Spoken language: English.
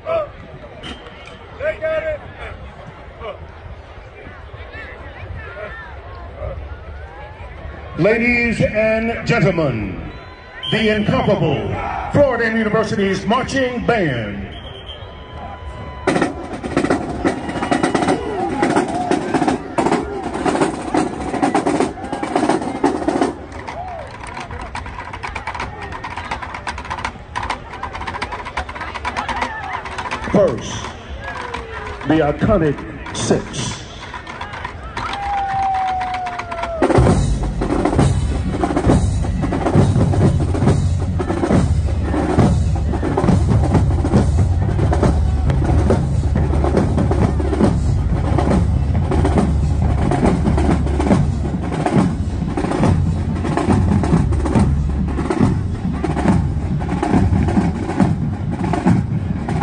Ladies and gentlemen, the incomparable Florida University's marching band. First, the iconic 6.